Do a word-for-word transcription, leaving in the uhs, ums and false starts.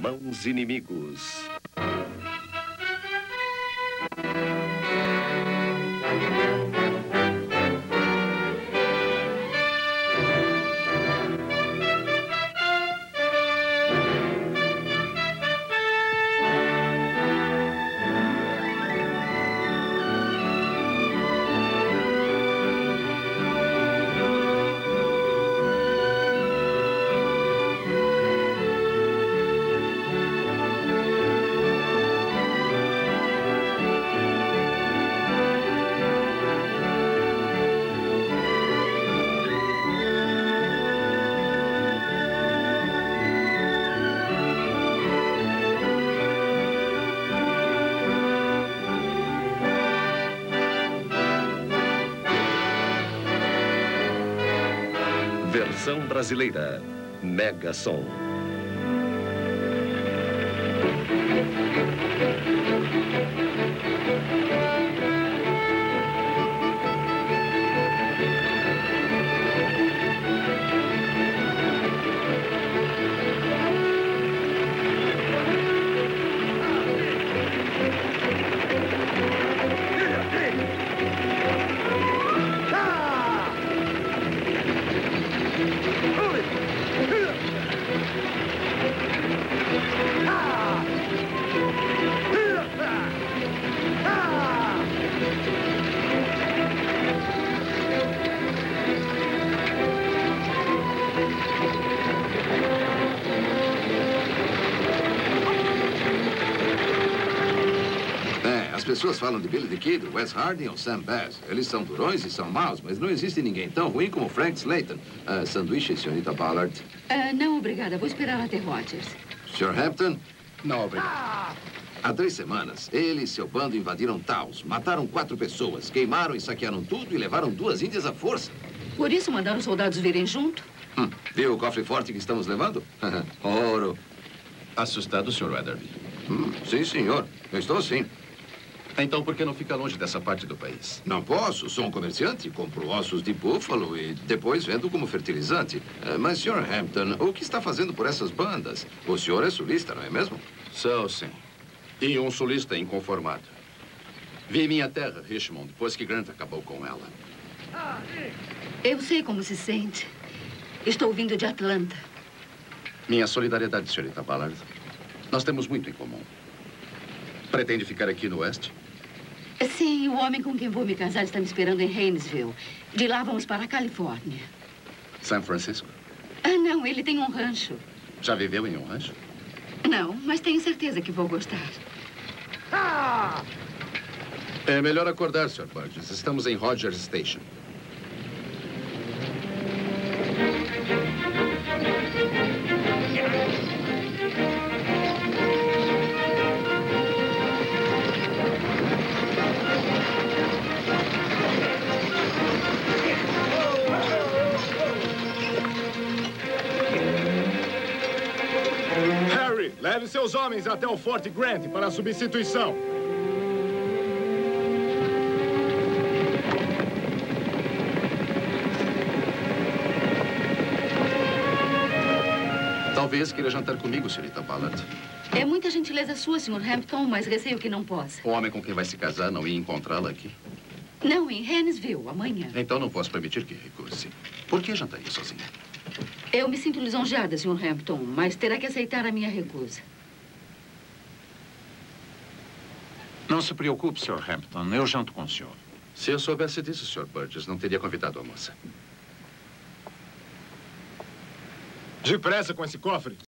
Irmãos Inimigos. Versão brasileira, Mega Som. As pessoas falam de Billy the Kid, Wes Harding ou Sam Bass. Eles são durões e são maus, mas não existe ninguém tão ruim como Frank Slayton. Uh, sanduíche, senhorita Ballard? Uh, não, obrigada. Vou esperar até Rogers. senhor Hampton? Não, obrigado. Há três semanas, ele e seu bando invadiram Taos, mataram quatro pessoas, queimaram e saquearam tudo e levaram duas índias à força. Por isso mandaram os soldados virem junto? Hum, viu o cofre forte que estamos levando? Ouro. Assustado, senhor Weatherby? Hum, sim, senhor. Eu estou sim. Então, por que não fica longe dessa parte do país? Não posso. Sou um comerciante. Compro ossos de búfalo e depois vendo como fertilizante. Uh, mas, senhor Hampton, o que está fazendo por essas bandas? O senhor é sulista, não é mesmo? Sou, sim. E um sulista inconformado. Vi minha terra, Richmond, depois que Grant acabou com ela. Eu sei como se sente. Estou vindo de Atlanta. Minha solidariedade, senhorita Ballard. Nós temos muito em comum. Pretende ficar aqui no oeste? Sim, o homem com quem vou me casar está me esperando em Haynesville. De lá vamos para a Califórnia. São Francisco? Ah, não, ele tem um rancho. Já viveu em um rancho? Não, mas tenho certeza que vou gostar. Ah! É melhor acordar, senhor Burgess. Estamos em Rogers Station. Leve seus homens até o Fort Grant para a substituição. Talvez queira jantar comigo, senhorita Ballard. É muita gentileza sua, senhor Hampton, mas receio que não possa. O homem com quem vai se casar não ia encontrá-la aqui? Não, em Haynesville, amanhã. Então não posso permitir que recuse. Por que jantaria sozinha? Eu me sinto lisonjeada, senhor Hampton, mas terá que aceitar a minha recusa. Não se preocupe, senhor Hampton. Eu janto com o senhor. Se eu soubesse disso, senhor Burgess, não teria convidado a moça. Depressa com esse cofre.